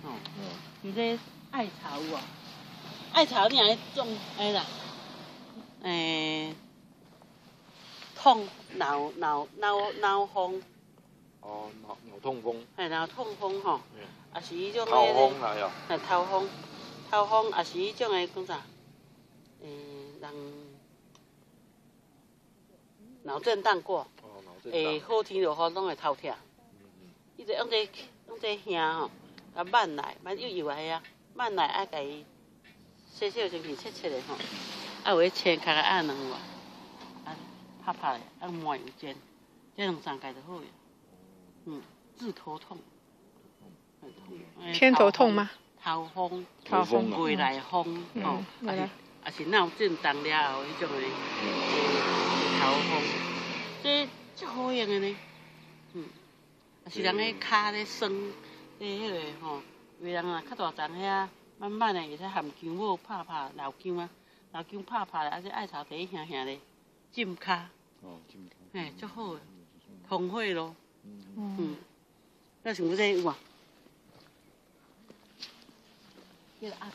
哦，你这艾草有啊，艾草你来种哎啦，痛脑风。 哦，脑痛风。 脑痛风吼，也是迄种头风来哦。 头风也是迄种诶，讲啥？人脑震荡过。 哦，脑震荡。 好天落雨拢会头痛。伊就用这兄吼，啊慢来，慢幼来啊，慢来爱甲伊洗洗清气，切的吼，啊有迄青壳啊两碗，啊拍的，啊抹油煎，这2、3盖就好了。治头痛。 偏头痛吗？ 头风，胃内风，吼，也是脑震荡了后迄种诶，头风，这足好用诶呢。也是人迄骹咧酸，迄个吼，有人啊较大丛遐，慢慢诶会使含姜母拍老姜啊，老姜拍，啊这艾草第轻轻咧浸骹。哦，浸骹。足好诶，通血咯。那像这有啊？叫阿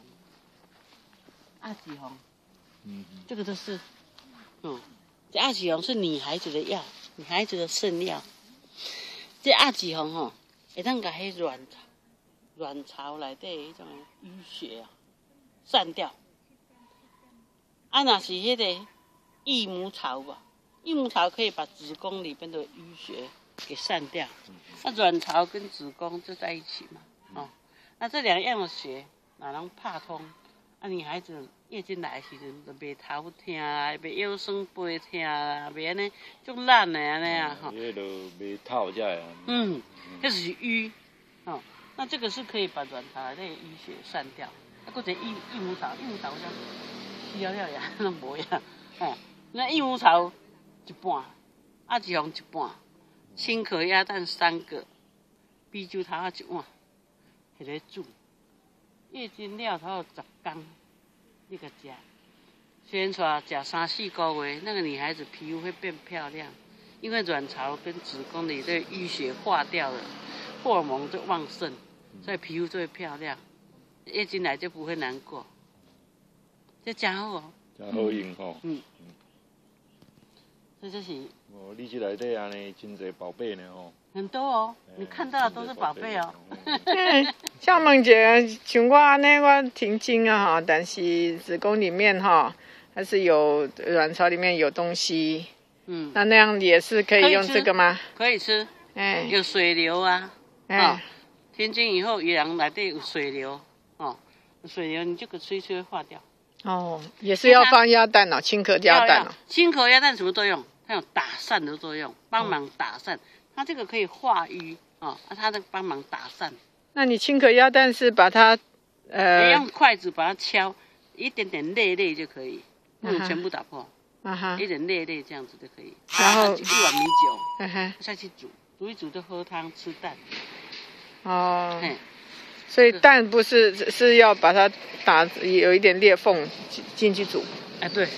紫红，这个都是，这阿紫红是女孩子的药，女孩子的肾药。这阿紫红吼，会当甲迄卵巢内底迄种淤血啊散掉。啊，若是迄个益母草吧，益母草可以把子宫里边的淤血给散掉。那卵巢跟子宫就在一起嘛，那这2样的血。若拢拍通，啊，女孩子月经来的时阵就袂头痛啦，袂腰酸背痛啦，袂安尼足烂的安尼啊吼。 迄就袂透才会。 迄就是瘀，那这个是可以把卵巢内底淤血散掉。啊，搁一个益母草，益母草我讲需要呀，拢无呀。那益母草一半，阿紫红一半，青壳鸭蛋3个，啤酒头1碗，迄个煮。月经了头10天，你个吃，先出来吃3、4个月，那个女孩子皮肤会变漂亮，因为卵巢跟子宫里的淤血化掉了，荷尔蒙就旺盛，所以皮肤就会漂亮，月经来就不会难过。这真好哦。 真好用吼。 这就是。 你这内底安尼真侪宝贝呢吼。 很多哦，你看到的都是宝贝哦。 像梦姐，像我安尼，我停经啊哈，但是子宫里面哈还是有卵巢里面有东西。那样也是可以用这个吗？ 可以吃。有水流啊。停经以后，月亮内底有水流，有水流你这个吹会化掉。 哦，也是要放鸭蛋哦，青壳鸭蛋哦。 青壳鸭蛋什么作用？它有打散的作用，帮忙打散。它这个可以化瘀它的帮忙打散。那你青壳鸭蛋是把它用筷子把它敲一点点裂就可以，不能全部打破。一点裂这样子就可以。 然后 1碗米酒，下去煮一煮就喝汤吃蛋。 哦。所以蛋不是要把它打有一点裂缝进去煮。对。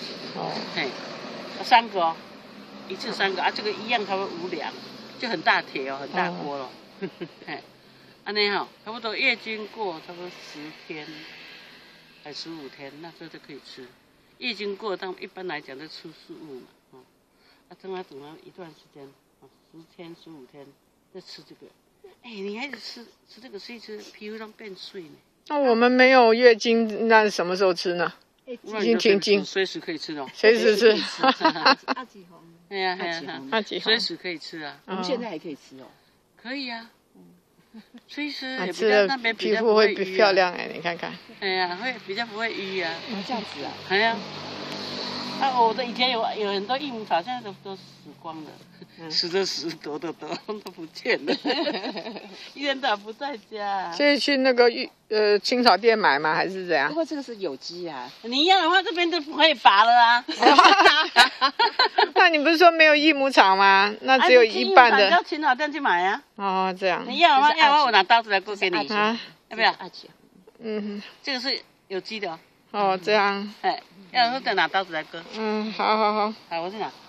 3个一次3个这个一样差不多5两。就很大铁很大锅了。安尼哈，差不多月经过差不多10天，还15天，那时候就可以吃。月经过，但一般来讲就吃素物嘛，等它一段时间，10天15天再吃这个。女孩子吃这个吃一吃，皮肤都变碎呢。 那我们没有月经，那什么时候吃呢？已经停经， 随时可以吃哦。 随时吃。 阿紫红。 阿紫红，随时可以吃啊。 我们现在还可以吃哦。 可以啊。随时吃了皮肤会漂亮你看看。 会比较不会淤啊。 这样子啊。我的以前有很多益母草，现在都死光了，死的死，躲的躲，都不见了。医院长不在家。 所以去那个青草店买吗？还是怎样？ 不过这个是有机啊。 你要的话，这边就不可以拔了啊。 那你不是说没有益母草吗？那只有一半的。 到青草店去买啊。 哦，这样。 你要的话，我拿刀子来割给你。要不要？这个是有机的。 哦，这样。 要的话，再拿刀子来割。 好。 好，我去拿。